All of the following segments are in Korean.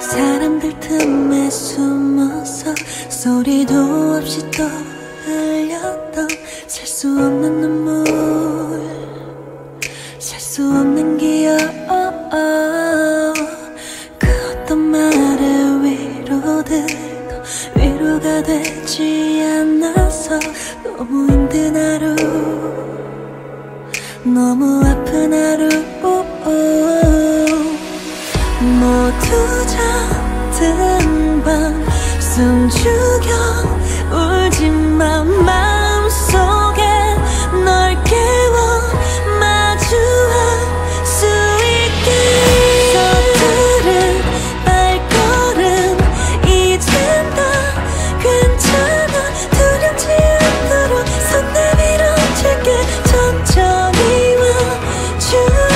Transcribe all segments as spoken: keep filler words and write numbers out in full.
사람들 틈에 숨어서 소리도 없이 또 흘렸던 살 수 없는 눈물, 살 수 없는 기억. 그 어떤 말에 위로들도 위로가 되지 않아서 너무 힘든 하루, 너무 아픈 하루. 모두 잠든 밤 숨죽여 울지만 마음속에 널 깨워 마주할 수 있게. 서투른 발걸음 이젠 다 괜찮아. 두렵지 않도록 손 내밀어줄게. 천천히 와줄래.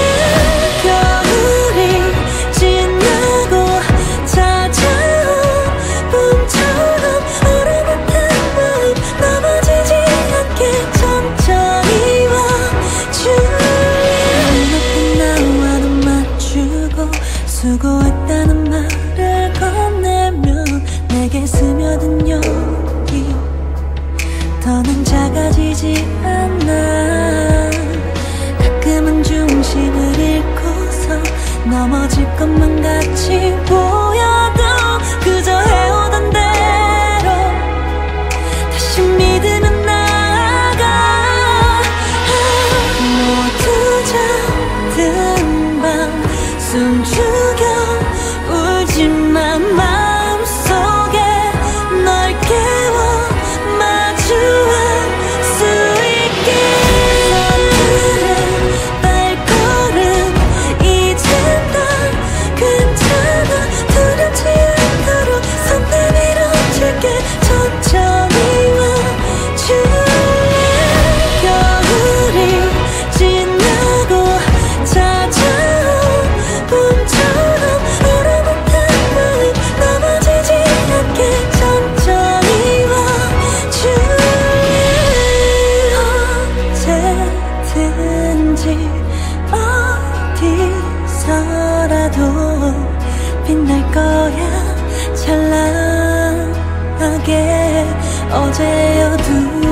수고했다는 말을 건네면 내게 스며든 용기 더는 작아지지 않아. 가끔은 중심을 잃고서 넘어질 것만 같이 보여도 그저 해오던 대로 다시 믿으면 나아가. 모두 잠든 밤 숨죽여 울지만 마음속에 널 깨워 마주할 수 있게. 서투른 발걸음 이젠 다 괜찮아. 두렵지 않도록 손 내밀어줄게. 천천히 와줄래. 겨울이 지나고 찾아온 봄처럼 얼어붙은 마음 넘어지지 않게 천천히 와줄래. 언제든지 어디서라도 빛날 거야 찬란하게. 어제 어두